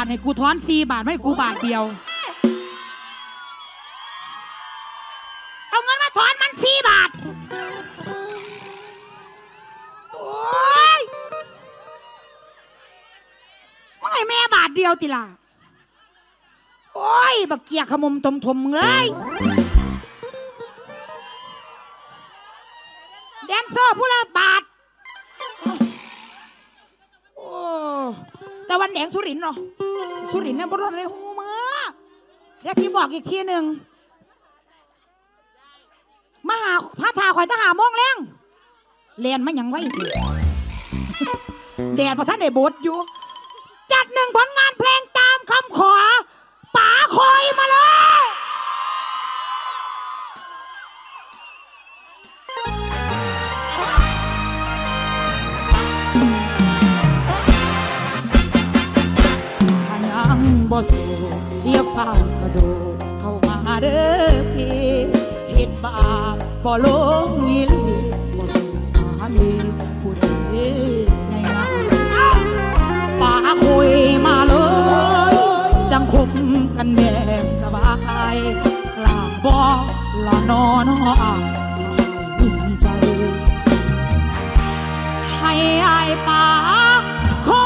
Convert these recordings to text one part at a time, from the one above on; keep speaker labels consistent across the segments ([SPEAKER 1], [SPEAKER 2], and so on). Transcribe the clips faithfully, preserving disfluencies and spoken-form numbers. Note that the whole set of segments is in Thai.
[SPEAKER 1] ให้กูถอนสี่บาทไม่กูบาทเดียวเอาเงินมาถอนมันสี่บาทโอ้ยมึงไอ้แม่บาทเดียวติล่ะโอ้ยบักเกียขมมตมทมมึงเลยแดนเซอร์ผู้ละบาทโอ้แต่วันแดงสุรินทร์เนาะสุรินทร์เนี่ยบรอดเลยหูมือเดี๋ยวที่บอกอีกทีหนึ่งมาหาพระทาคอยทหารมองแรงเรียนมาอย่างไว้แดดพอท่านได้บทอยู่จัดหนึ่งผลงานเพลงตามคำขอป๋าคอยมาเลยถ้ายังบ่สู้เรียบเฝ้ากระโดดเข้ามาเด้อพี่คิดบาปบ่ลงอีหลีบ่เป็นสามีผู้ใดง่ายๆป๋าคุยมาเลยจังคบกันแบบสบายกล้าบอกละนอนอ่านทำใจให้อายป๋าขอ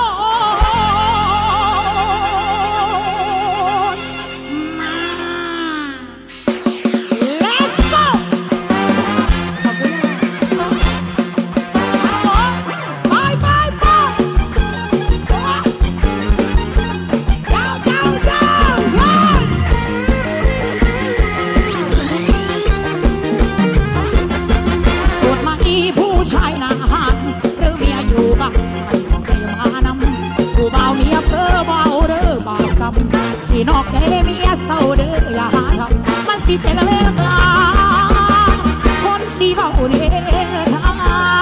[SPEAKER 1] สีนอกใจเมียเศร้าเด้ออย่าหาทำมันสิเป็นเวลาคนสีเบาเด้อทาง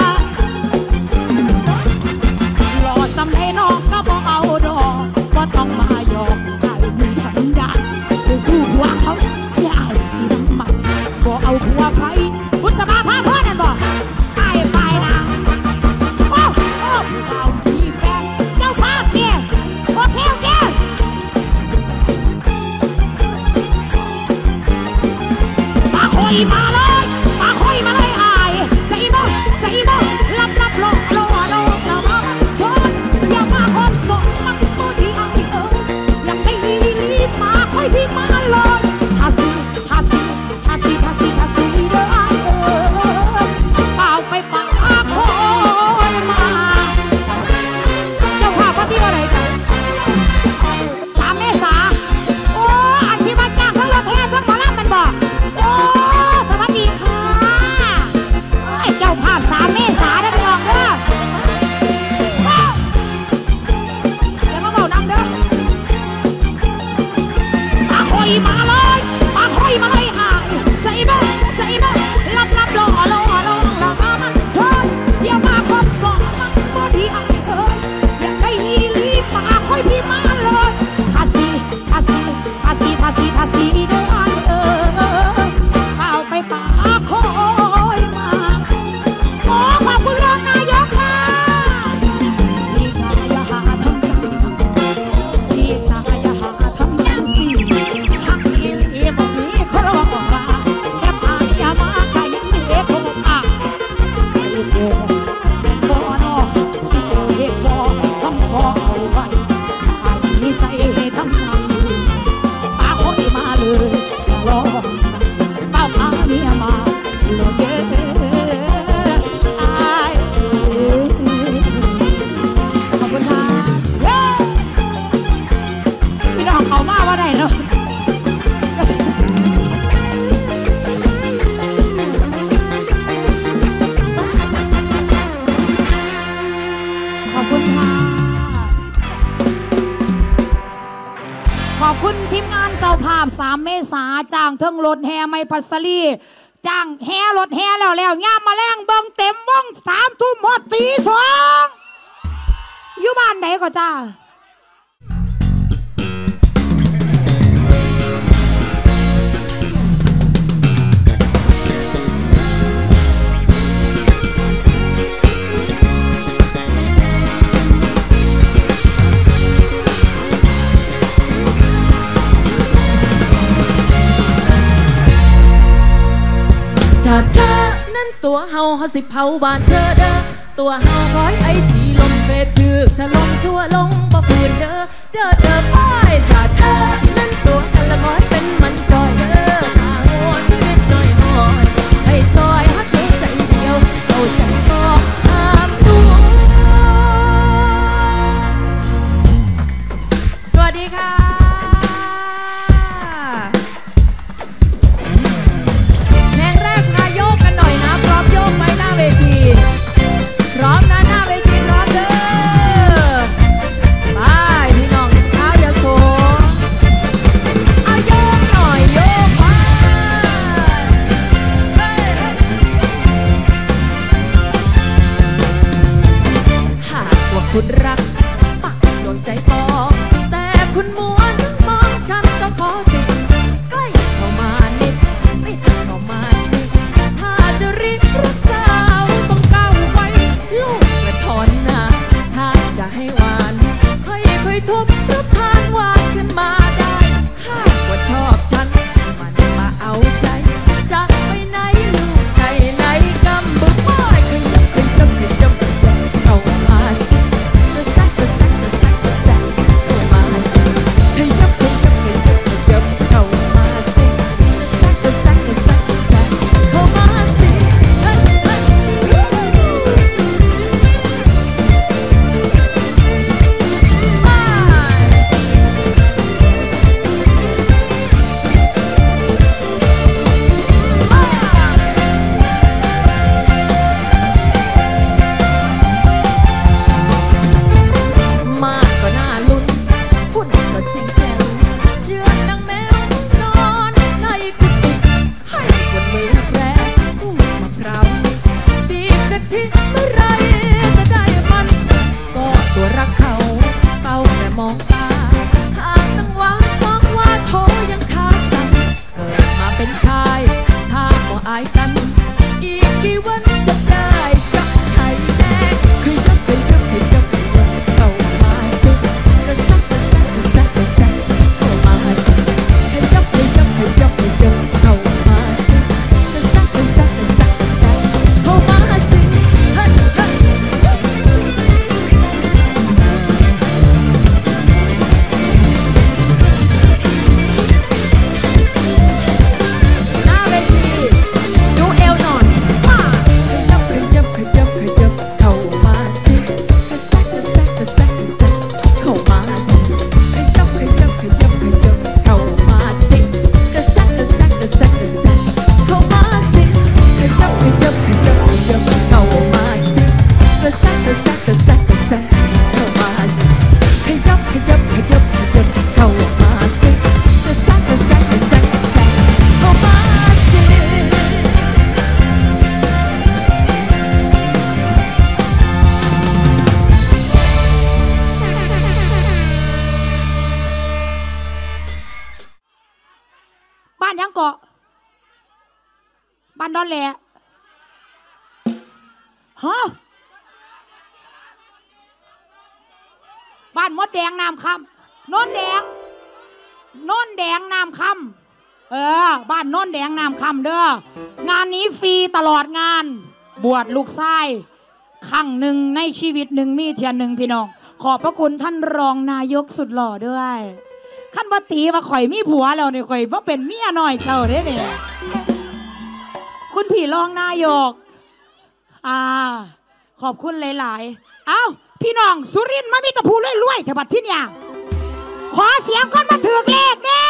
[SPEAKER 1] หล่อสำเร็จนอกก็บ่เอาดอกก็ต้องมาหยอกได้มีทันยาเดี๋ยวสู้หัวเขาอย่าสิน้ำมันบ่เอาหัวใครบุษบาพาเพื่อนนั่นบ่ไอ้ไปนะโอ้โอ้เรามีแฟนเจ้าภาพเนี่ยโอเคโอเคคอยมาเลยมาคอยมาเลยอายใจบ่ใจบ่ลับลับโลโลโลกะมาชนอย่ามาคมสดมันตัวที่อายเอออยากได้รีบมาคอยพี่มาเลยทาสีทาสีทาสีทาสีทาสีเด้ออายเออเปล่าไปป่าคอยมาเจ้าข้าพระที่อะไรกันสามเมษาโอ้อันที่มาจ้างทั้งรถแห่ทั้งหมอลำมันบอกโอ้สวัสดีค่ะเจ้าภาพสามเมษาได้ไปลองเด้อเดี๋ยวมาเบาน้ำเด้อมาคอยมาเลยมาคอยมาเลยค่ะใจบ้าใจบ้าลับลับรอรอรอรอมามาชนเดี๋ยวมาครบสองมันบอดี้ไอเอ้ยอยากได้รีบมาคอยพี่มาเลยทาสีทาสีทาสีทาสีทาสีเด้อไอเอ้ยเอาไปป่าคอยมาโอ้ขอบคุณรองนายกค่ะดีใจอย่าหาทำจังสิดีใจอย่าหาทำจังสิทักอีเอ๋บอกนี้เขาร้องมาแค่พาอย่ามาใครยังไม่เอ๋คงอ่ะไอ้เอ๋บ่นอสิเอ๋บ่ทำขอเอาไว้ขายดีใจทำงานป่าคอยมาเลยอย่ารอเป้าพาเมียมาโลเด้ออายขอบคุณค่ะพี่น้องเขามาว่าไหนเนาะขอบคุณค่ะขอบคุณทีมงานเจ้าภาพสามเมษาจ้างเทิงรถแห่ไม่พัสลีจ้างแห่รถแห่แล้วแล้วย่ามมาแรงเบิ้งเต็มวงสามทุ่มหมดตีสองอยู่บ้านไหนก็จ้า
[SPEAKER 2] เถ้าเธอนั้นตัวเฮาเฮาสิเผาบ้านเธอเด้อตัวเฮาคอยไอจีลมเฟซถือจะลมทั่วลงบ่ฝืนเด้อเด้อเธอพ่อยถ้าเธอนั้นตัวกันละคอยเป็นมันจอยเด้อถ้าหัวชีวิตน้อยน้อยให้ซอยฮักเดียวใจเดียวเข้าใจก็ตามดูสวัสดีค่ะเพลงแรกมาโยกกันหน่อยนะพร้อมโยกไหมหน้าเวทีพร้อมนะหน้าเวทีพร้อมเด้อไปพี่น้องชาวยโสเอาโยกหน่อยโยกไปหากว่าคุณรักปักดวงใจปอแต่คุณมัวนึกมองฉันก็ขอจุดใกล้เข้ามานิดนิดเข้ามาสิถ้าจะรีบรักษาต้องก้าวไปลูกกระทอนนะถ้าจะให้หวานค่อยๆทุบรับทานหวานขึ้นมาได้หากว่าชอบฉันมันมาเอาใจจะไปไหนลูกไหนไหนกำบึกบ่อยขยับขยับขยับขยับเข้ามาสิกระแซกกระแซกกระแซกกระแซกเข้ามาสิขยับขยับขยับขยับเข้ามาสิกระแซกกระแซกกระแซกกระแซกเข้ามาสิเฮ้ยเฮ้ยมากก็น่าลุ้นหุ่นก็จริงแจ๋วเชือกนางแมวนอนในกุฏิให้คนมือแปรพูดมะพร้าวบีบกะทิเมื่อไรจะได้มันก็ตัวรักเขาเป้าแต่มองตาหากตั้งว่าสองว่าโทยังคาสั่นเกิดมาเป็นชายถ้าบ่อายกันอีกกี่วันจะได้จับไข่แดงคือยับไปยับไปยับไปยับเข้ามาสิกระซักกระซักกระซักกระซักเข้ามาสิขยับไปยับไปยับไปยับเข้ามาสิกระซักกระซักกระซักกระซักเข้ามาสิเฮ้ยเฮ้ยหน้าเวทีดูเอวหน่อยมาขยับขยับขยับขยับเข้ามาสิกระซักกระซักกระซักกระซักเข้ามาสิขยับขยับขยับขยับเข้ามาสิกระซักกระซักกระซักกระซักเข้ามาสิขยับขยับขยับขยับเข้ามาสิกระซักกระซักกระซักกระซักเข้ามาสิขยับขยับขยับขยับเข้ามาสิกระซักกระซักกระซักกระซักเข้ามาสิ
[SPEAKER 1] บ้านยังเกาะบ้านดอนแหละฮะบ้านมดแดงน้ำคำโน่นแดงโน่นแดงน้ำคำเออบ้านโน่นแดงน้ำคำเด้องานนี้ฟรีตลอดงานบวชลูกชายครั้งหนึ่งในชีวิตหนึ่งมีเทียนหนึ่งพี่น้องขอบพระคุณท่านรองนายกสุดหล่อด้วยขั้นบัตีมาข่อยมีผัวแล้วเนี่ยข่อยว่าเป็นเมียน้อยเจ้าเด้เนี่ยคุณพี่รองนายกอ่าขอบคุณหลายๆเอ้าพี่น้องสุรินทร์มามีตะพูรวยๆแถวบัดที่เนี่ยขอเสียงคนมาถือเลขเนี่ย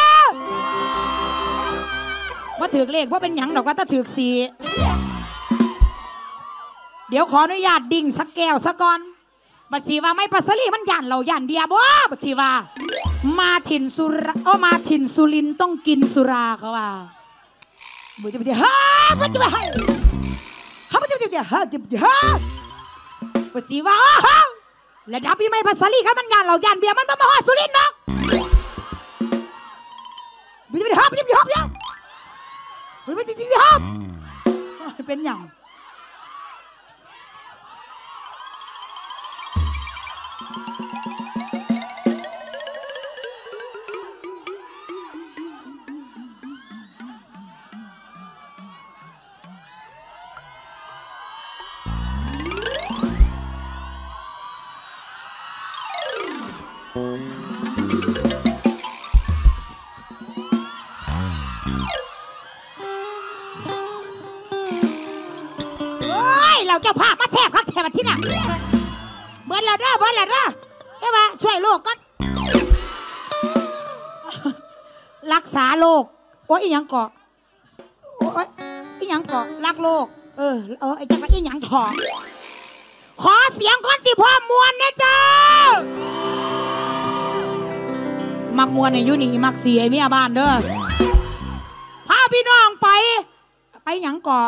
[SPEAKER 1] มาถือเลขว่าเป็นหยังดอกว่าถ้าถือสีเดี๋ยวขออนุญาตดิ่งสักแก้วสักก่อนบัดสีว่าไม่ปัสสลีมันยันเรายันเบียร์บ่บัดสีว่ามาถิ่นสุราโอ้มาถิ่นสุรินทร์ต้องกินสุราเขาว่าบุจะไปเดี๋ยวฮ่าบุจะไปฮ่าฮ่าบุจะไปเดี๋ยวฮ่าบุจะไปเดี๋ยวฮ่าบัดสีว่าฮ่าและดับพี่ไม่ปัสสลีครับมันยันเรายันเบียร์มันมามาฮอดสุรินทร์เนาะบุจะไปเดี๋ยวฮ่าบุจะไปเดี๋ยวฮ่าบุจะไปเดี๋ยวฮ่าเป็นอย่าง อแล้วเจ้าภาพมาแทบคักแทบที่น่ะเบิร์ดแล้วเด้อเบิร์ดแล้วเด้อเอ้ว่าช่วยโลกก่อนรักษาโลกโอ้ยอีหยังเกาะโอ้ยอีหยังเกาะรักโลกเออเออไอ้จังหวัดอีหยังถอดขอเสียงคนสิพ่อมวลนะเจ้ามักมวลในยุนี่มักเสียเมียบ้านเด้อพาพี่น้องไปไปหยังเกาะ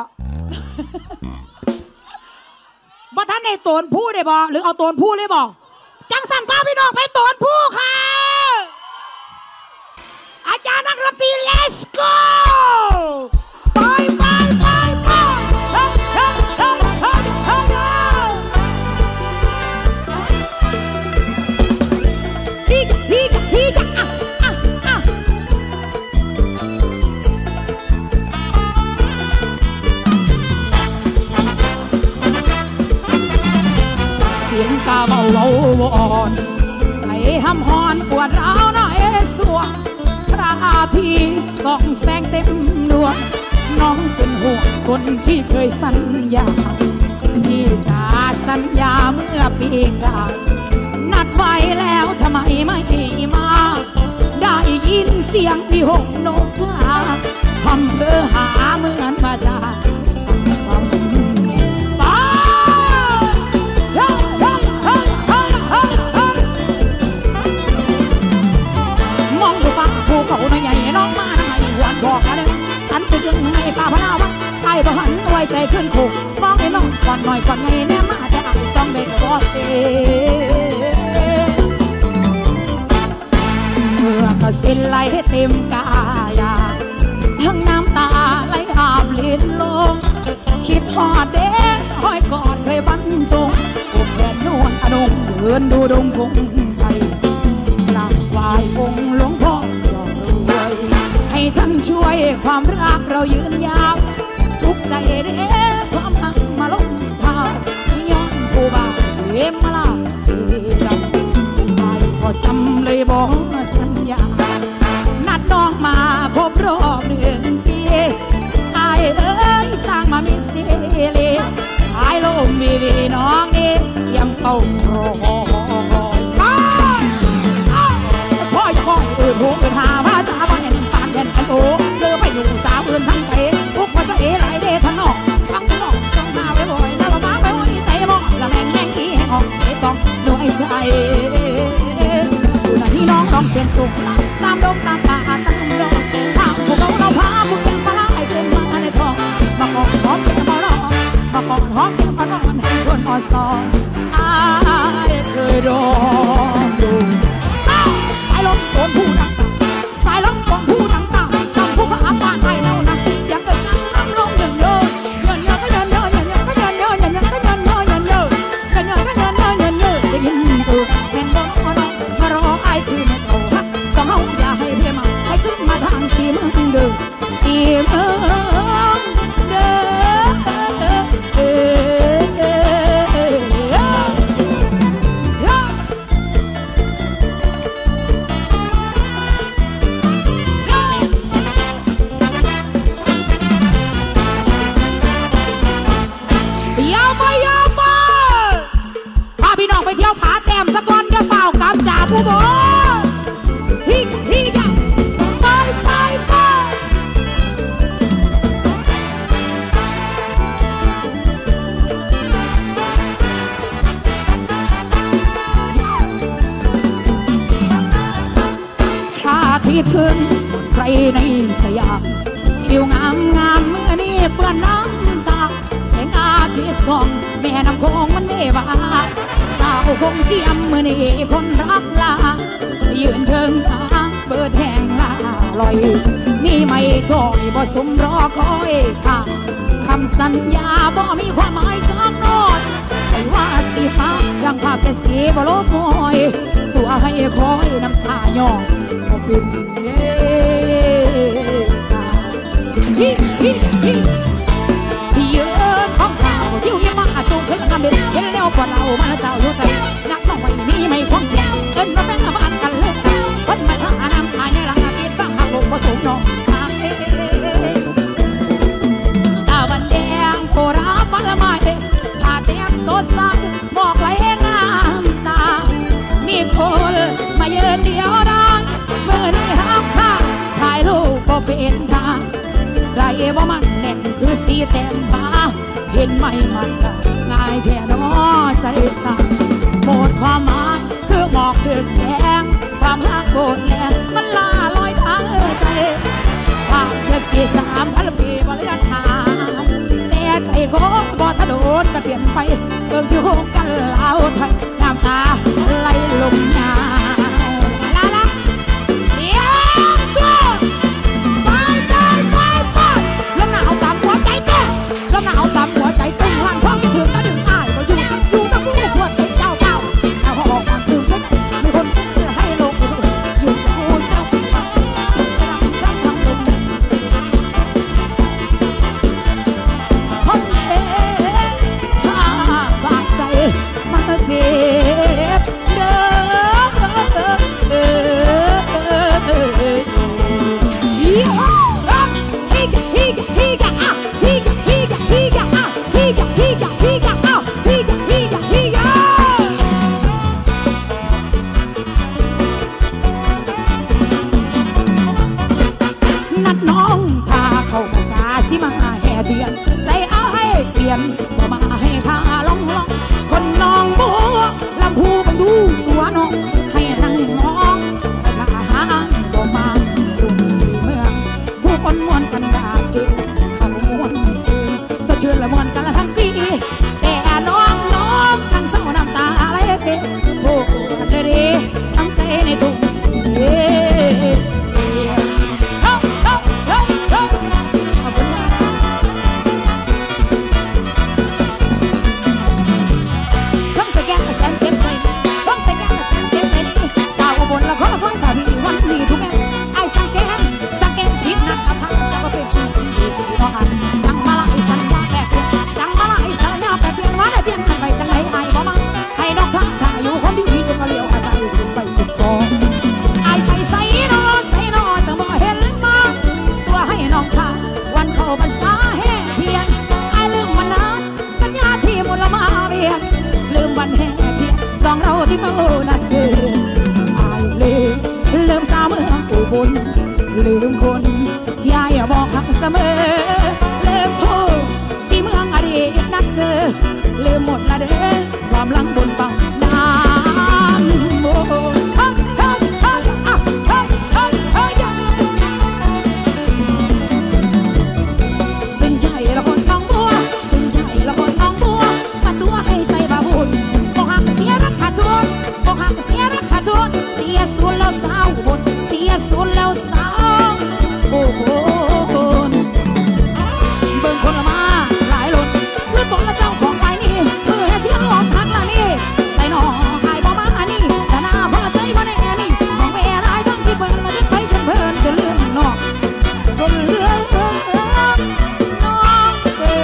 [SPEAKER 1] บ่ท่านในโตนผู้ได้บ่หรือเอาโตนผู้เลยบ่จังสันพาพี่น้องไปโตนผู้ค่ะอาจารย์นักดนตรี let's go ไปไปไปไปเฮ้ยเฮ้ยเฮ้ยเฮ้ยเฮ้ยฮีฮีฮีจ้ะอ่ะอ่ะอ่ะเสียงกาเบาเบาอ่อนใจห้ำหอนปวดร้าวหน่อยสวงพระอาทิตย์ส่องแสงเต็มดวงน้องเป็นห่วงคนที่เคยสัญญาที่จะสัญญาเมื่อปีกาลนัดไว้แล้วทำไมไม่มาได้ยินเสียงพี่หงนกกาทำเธอหาเหมือนมาจากสังคมภูเขาในใหญ่น้องมาทำไมหวนบอกกันเลยอันจะยังไงป่าพนาวะไอ้บ่หันไว้ใจขึ้นขู่มองให้น้องก่อนหน่อยก่อนไงแน่มาแต่ไอ้ซองเด็กก็เตะเมื่อก็สิ้นไหลเต็มกายทั้งน้ำตาไหลอาบลิ้นลงคิดหอดเด็กห้อยกอดเคยบรรจงอกแขนนวลอนุงเดินดูดงพงไทยกราบไหว้องค์หลวงพ่อให้ท่านช่วยความรักเรายืนยาวทุกใจเด้ความหักมาล้มเท้าย้อนผู้บ่าวเอ็มมาลาเจรำไปพอจำเลยบอกสัญญานัดน้องมาพบรอบหนึ่งปีไอ้เอ้ยสร้างมามีเสียเลสายลมมีวีน้องเองยังเฝ้ารอพ่ออย่าคอยอื่นหูอื่นหาว่าจะมาเห็นปานเห็นกันโอ้เธอไปอยู่สาวอื่นทั้งเตะพวกมันจะเอ๋ไหลเดทันนอกฟังทันนอกจ้องมาไว้บ่อยนะมาไปว่าใจมองละแม่งแม่งอีแห่งออกเอ๋ต้องเหนื่อยใจอยู่ในที่น้องร้องเสียงสูงตามดงตามป่าตามดงถ้าพวกเราเราพาพวกยังมาไล่เดินมาในทองมากอดหอมเป็นมารอมากอดหอมเป็นมารอนให้คนอ่อนซ้อนอายเคยโดนดูสายลมโดนผู้ดังสายลมโดนผู้ดังตาตามผู้พาป่าไทยเน่านะเสียงกระสังน้ำลมเยินเยินเยินเยินก็เยินเยินเยินเยินก็เยินเยินเยินเยินก็เยินเยินเยินเยินเยินเยินก็เยินเยินเยินเยินได้ยินตัวแม่นบ่น้องมารอไอ้คือแม่เขาฮักสองเฮาอย่าให้เพียมาให้ขึ้นมาทางสีเมืองเด้อสีเมืองเด้อไปเที่ยวผาแต้มสะกอนจะเฝ้ากับจ่าผู้บ่ฮิฮิยะไปไปไปข้าที่ถึงใครในสยามทิวงามงามเมื่อนี้เปื้อนน้ำตาแสงอาทิตย์ส่องแม่น้ำโขงมันเนวาสาวคงเจียมมือนี่คนรักลายืนเทิงทางเปิดแห่งลาลอยมีไม่จอยบ่สมรอคอยค่ะคำสัญญาบ่มีความหมายสักโน้ตไม่ว่าสิหาดังภาพแต่สีบ่ลบมอยตัวให้คอยน้ำตาย่อยก็เป็นเย่ฮิฮิฮิที่ยืนของข้าวยิ้วยิ้มมาสูงขึ้นคำเด็ดเห็นแล้วกว่าเรามาเจ้าอยู่ใจนักน้องไม่มีไม่คงแข็งเอิ้นมาเป็นบ้านกันเลยคนมาทั้งอาน้ำภายในหลังอาทิตย์บ้างหักลงผสมน้องทางเอตาวันแดงโคราบาละไม้พบ่มันแน่นคือสีแต้มฟ้าเห็นไหมมันง่ายแท้น้อใจช่างหมดความหมายคือหมอกถึกแสงความหักโกรธแรงมันล่าลอยทางใจภาพแค่สี่สามพันปีบ่เลือนหายแต่ใจก็บ่ทะโดดก็เปลี่ยนไปเบิ่งที่โคงกันเล่าไทยน้ำตาไหลลงยาวลาลาเดี๋ยวก็ไปไปไปไปลมหนาวตามหัวใจเต้นลมหนาวตามหัวใจเต้นหลังท้องคิดถึงก็ดึงอ้ายมาอยู่อยู่กับผู้ขวดเป็นเจ้าเก่าเอาออกมาตื่นเต้นมีคนให้ลงอยู่กับผู้เศร้าจะนำจ้างทางลมคนเอ๋ถ้าบาดใจมันเจ็บเด้อเออฮีกฮีกฮีกอ่ะฮีกฮีกฮีกอ่ะฮีกฮีกฮีกอ่ะฮีกฮีกฮีกนัดน้องพาเข้าภาษาสิมาแห่เทียนใจเอาให้เปลี่ยนมามาให้ท่าลองลองคนน้องบัวลำพูบังดูตัวน้องให้นั่งน้องให้ท่าหางบ่มาทุ่งสีเมืองผู้คนมวนกันดาเก่งเขามวนซื้อสะเชื่อละมวนกันละทั้งปีแต่น้องน้องทั้งเศร้าน้ำตาไหลเป็นโอ้เดรีช้ำใจในทุ่งสีสองเราที่เฝ้านัดเจออายลืมลืมสาวเมืองอุบลลืมคนที่อายบอกหักเสมอลืมโทษสีเมืองอดีตนัดเจอลืมหมดละเด้อความหลังบนฝั่งน้ำโมเฮ้ยเฮ้ยเฮ้ยอ่ะเฮ้ยเฮ้ยเฮ้ยสิ้นใจละคนน้องบัวสิ้นใจละคนน้องบัวมาตัวให้ใจบาบุญบอกหักเสียรักขาดทุนบอกหักเสียรักขาดทุนเสียส่วนแล้วสาวบนเสียส่วนแล้วสาวโอ้โหเบิ่งคนละมาหลายหล่นหรือตกละเจ้าของไปนี่เพื่อให้เที่ยวหลอกทักละนี่ใส่หน่อหายบ่มาอันนี้แต่หน้าคนละใจบ่แน่นี่มองไปอะไรทั้งที่เบิ่งละเด็กไปจนเพลินจนลืมนอกจนเลือนน้องเอ๋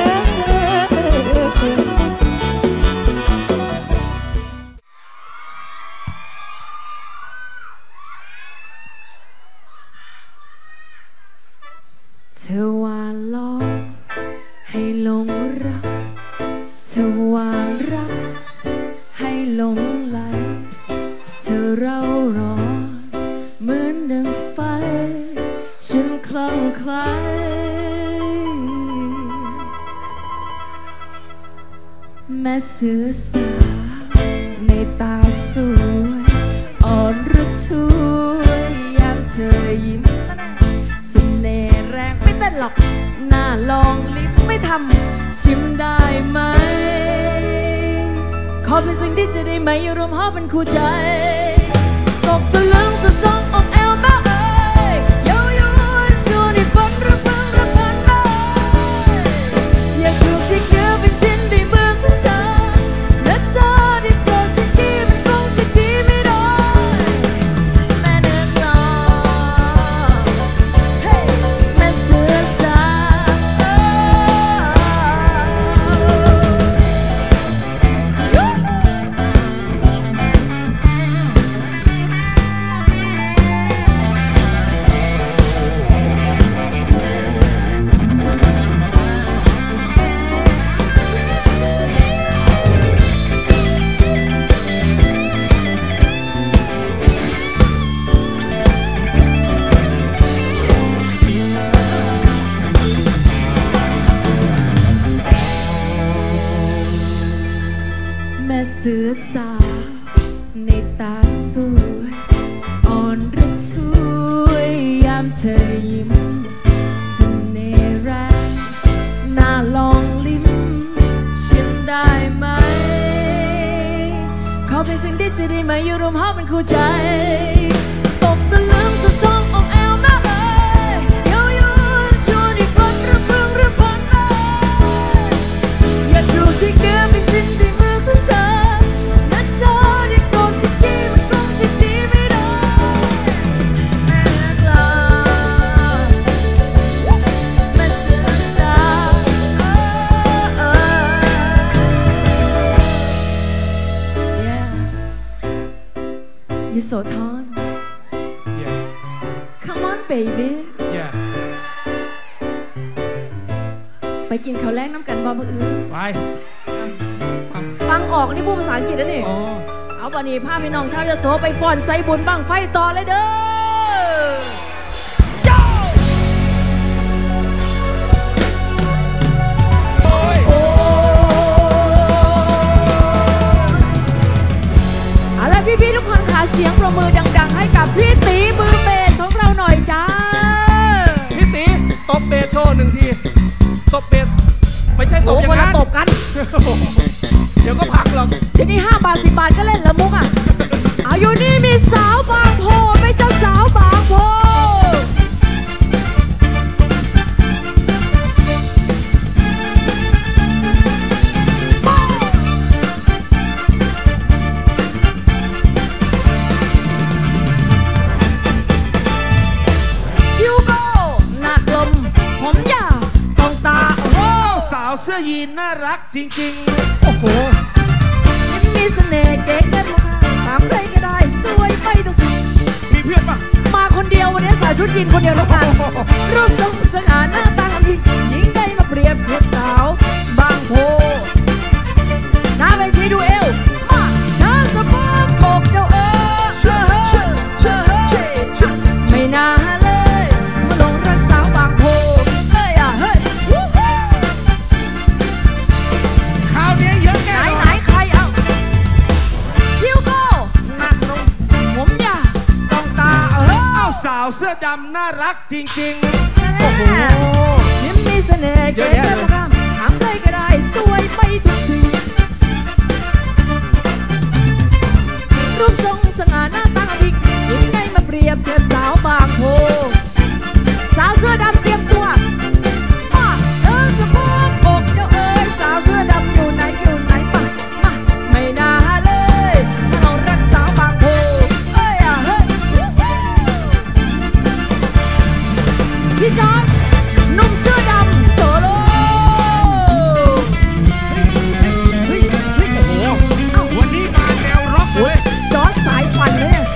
[SPEAKER 2] เธอว่าลองให้หลงรักเธอว่ารักให้หลงไหลเธอเร่าร้อนเหมือนดังไฟฉันคลั่งไคล้แม่เสือสาวในตาสวยอ่อนระทวยยามเธอยิ้มเสน่ห์แรงไม่เต้นหรอกหน้าลองลิ้มไม่ทำชิมได้ไหมขอเป็นสิ่งที่จะได้ไหมรวมหอเป็นคู่ใจตกตะลึงสะสองอกแอลแม่เอ๋ยเย้ายวนชวนให้ฝันระเบิดระเบิดไปอยากถูกชิงเนื้อเป็นชิ้นในมือของเธอและเธอได้โปรดที่ดีมันคงจะดีไม่ได้แม่เดินรอแม่เสือสาวสือสาวในตาสวยอ่อนระทวยยามเธอยิ้มเสน่ห์แรงน่าลองลิ้มชิมได้ไหมขอเป็นสิ่งที่จะได้มาอยู่รวมห้องเป็นคู่ใจตกตะลึงสุดซองอกแอวนะเอ้ยโยโย่ชวนอีกคนระเบิงระเบิงเลยอย่าถูกชิงเดือเป็นชิ้นที่มือของเธอนะเธอที่โกรธที่กี้มันคงจะดีไม่ได้แม่กลาแม่เสือสาวยโสธร
[SPEAKER 3] Yeah.
[SPEAKER 2] Come on baby
[SPEAKER 3] Yeah.
[SPEAKER 2] ไปกินข้าวแลกน้ำกันบ่มื้ออื่น
[SPEAKER 3] ไป
[SPEAKER 2] ฟังออกนี่พูดภาษาอังกฤษนะนี่
[SPEAKER 3] อ๋อ
[SPEAKER 2] เอาบัดนี้พาพี่น้องชาวยโสไปฟ้อนใส่บุญบั้งไฟต่อเลยเด้อพี่ๆทุกคนค่ะเสียงปรบมือดังๆให้กับพี่ตีมือเบสของเราหน่อยจ้า
[SPEAKER 3] พี่ตีตบเบสโชว์หนึ่งทีตบเบสไม่ใช่ตบอย่างนั้น
[SPEAKER 2] ตบกัน
[SPEAKER 3] เดี๋ยวก็พักหรอก
[SPEAKER 2] ทีนี้ห้าบาทสิบบาทก็เล่นละมุกอ่ะเอาอยู่นี่มีสาวบางโพไม่เจ้าสาวบางโพ
[SPEAKER 3] เสื้อยีนน่ารักจริงๆโอ้โห
[SPEAKER 2] มีเสน่ห์เก๋เกินมาถามใครก็ได้สวยไปทุกสิ่ง
[SPEAKER 3] มีเพื่อนปะ
[SPEAKER 2] มาคนเดียววันนี้ใส่ชุดยีนคนเดียวทุกงานรูปทรงสง่าหน้าตาดีหญิงได้มาเปรียบเทียบสาวบางโพหน้าเวทีดูเอวมาเธอสะบัดอกเจ้าเอ๋ยไม่น่าเลยมาลงรักสาวบางโพเฮ้ยอ่ะเฮ้ย
[SPEAKER 3] เยอะแน่
[SPEAKER 2] ไหนใครเอาคิวโก้หนักลงผมยาวต้องตาเออ
[SPEAKER 3] สาวเสื้อดำน่ารักจริง
[SPEAKER 2] ๆโอ้โหยิ้มมีเสน่ห์เก๋เกินมากถามใครก็ได้สวยไปทุกสิ่งรูปทรงสง่าหน้าตาดียิ่งไงมาเปรียบเทียบสาวบางโพสาวเสื้อดำเตรียมตัวมาเธอสะบัดอกเจ้าเอ๋ยสาวเสื้อดำอยู่ไหนอยู่ไหนมามาไม่น่าเลยมาลองรักสาวบางโพเอ้ยอ่ะเฮ้ยพี่จอร์จหนุ่มเสื้อดำโซโล่เฮ้ยเฮ้ยเฮ้ยโอ้โห
[SPEAKER 3] วันนี้มาแนวร็อกเลย
[SPEAKER 2] จอร์จสายปั่นเลยเนี่ย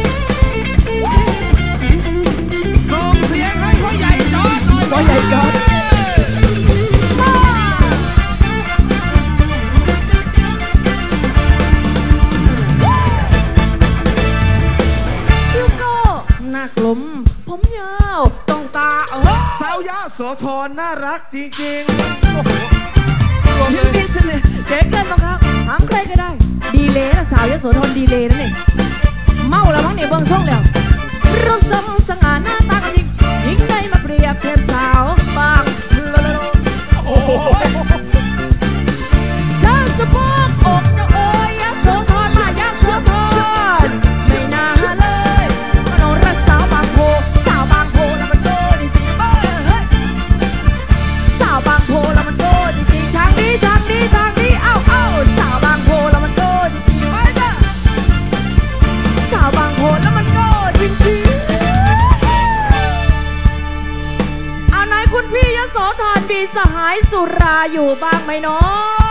[SPEAKER 3] ส่งเสียงให้พ่อใหญ่จอร์จหน่อย
[SPEAKER 2] พ่อใหญ่จอร์จหนักลมผมยาวต้องตาเออ
[SPEAKER 3] สาวยะโสธรน่ารักจริง
[SPEAKER 2] ๆโอ้โหรวมมีเสน่ห์เก๋เกินมาครับถามใครก็ได้ดีเลยนะสาวยะโสธรดีเลยนั่นเองเมาแล้วมั้งเนี่ยเบิ่งช่องแล้วรูปทรงสง่าหน้าตากันจริงยิ่งได้มาเปรียบเทียบสาวบางโอ้โหเธอสะบัดอกเจ้าเอ๋ยยะโสธรมายะโสธรไม่น่าเลยมาโนรักสาวบางโพสาวบางโพแล้วมันโตจริงๆเอ้ยเฮ้ยสาวบางโพแล้วมันโตจริงๆทางนี้ทางนี้ทางนี้เอ้าเอ้าสาวบางโพแล้วมันโตจริงๆไปเด้อสาวบางโพแล้วมันโตจริงๆเอาไหนคุณพี่ยโสธรมีสหายสุราอยู่บ้างไหมน้อง